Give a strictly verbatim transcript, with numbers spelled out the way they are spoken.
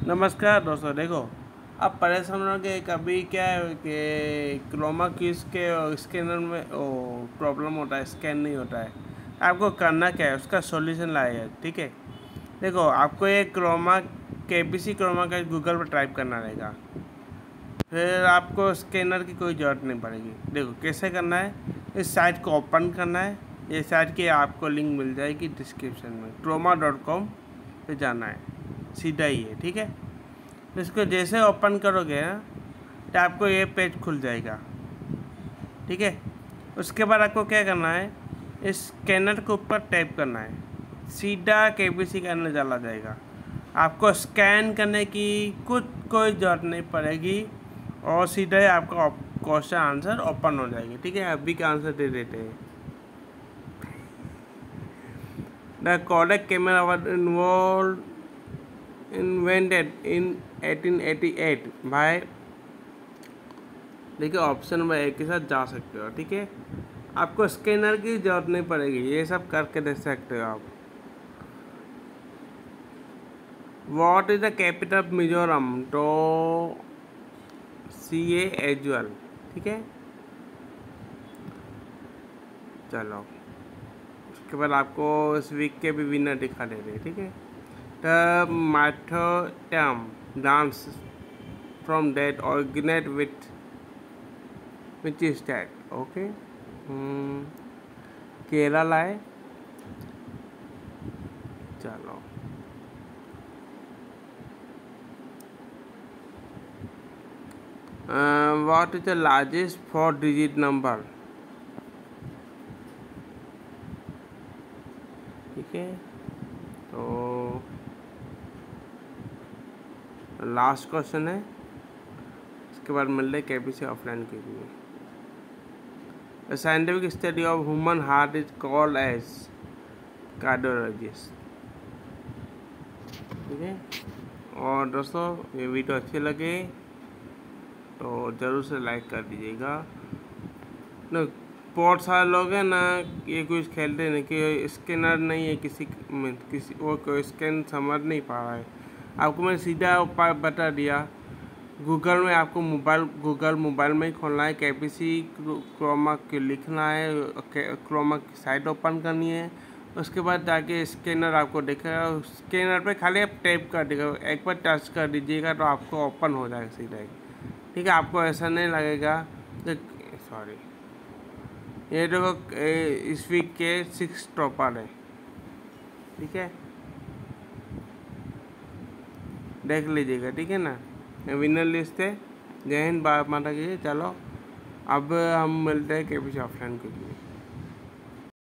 नमस्कार दोस्तों। देखो, आप परेशान हो कि कभी क्या है कि क्रोमा कीज के स्कैनर में प्रॉब्लम होता है, स्कैन नहीं होता है। आपको करना क्या है, उसका सॉल्यूशन लाया है। ठीक है, देखो, आपको एक क्रोमा के पी सी क्रोमा का गूगल पर टाइप करना रहेगा, फिर आपको स्कैनर की कोई ज़रूरत नहीं पड़ेगी। देखो कैसे करना है, इस साइट को ओपन करना है। ये साइट की आपको लिंक मिल जाएगी डिस्क्रिप्शन में, क्रोमा डॉट कॉम पे जाना है, सीधा ही है। ठीक है, तो इसको जैसे ओपन करोगे ना तो आपको ये पेज खुल जाएगा। ठीक है, उसके बाद आपको क्या करना है, इस स्कैनर के ऊपर टैप करना है, सीधा के बी सी का अंदर चला जाएगा। आपको स्कैन करने की कुछ कोई ज़रूरत नहीं पड़ेगी और सीधा ही आपका क्वेश्चन आंसर ओपन हो जाएगी। ठीक है, अभी का आंसर दे देते हैं। The Kodak camera was involve invented in eighteen eighty eight by, देखिए ऑप्शन नंबर एक के साथ जा सकते हो। ठीक है, आपको स्कैनर की जरूरत नहीं पड़ेगी, ये सब करके देख सकते हो आप। What is the capital of Mizoram, तो सी ए एजुअल। ठीक है, चलो उसके बाद आपको इस वीक के भी विनर दिखा दे रहे। ठीक है, द माइथोटम dance from that organize with which state. Okay, Kerala है। चलो, what is the largest four digit number. ठीक है, तो लास्ट क्वेश्चन है, इसके बाद मिल रहे के बी सी ऑफलाइन के लिए। A scientific study of human heart is called as cardiologist। ठीक है, और दोस्तों ये वीडियो अच्छे लगे तो ज़रूर से लाइक कर दीजिएगा। न बहुत सारे लोग हैं ना, ये कुछ खेलते नहीं कि स्कैनर नहीं है, किसी किसी वो कोई स्कैन समझ नहीं पा रहा है। आपको मैं सीधा उपाय बता दिया। गूगल में आपको मोबाइल गूगल मोबाइल में ही खोलना है, के पी सी क्रोमा के लिखना है, क्रोमा की साइट ओपन करनी है। उसके बाद जाके स्कैनर आपको दिखेगा, स्कैनर पे खाली आप टैप कर देगा, एक बार टच कर दीजिएगा तो आपको ओपन हो जाएगा सीधा ही। ठीक है, आपको ऐसा नहीं लगेगा। सॉरी, ये देखो इस वीक के सिक्स टॉपर है। ठीक है, देख लीजिएगा। ठीक है ना, विनर लिस्ट है। जय हिंद, भारत माता की। चलो अब हम मिलते हैं के पी सी ऑफलाइन के लिए।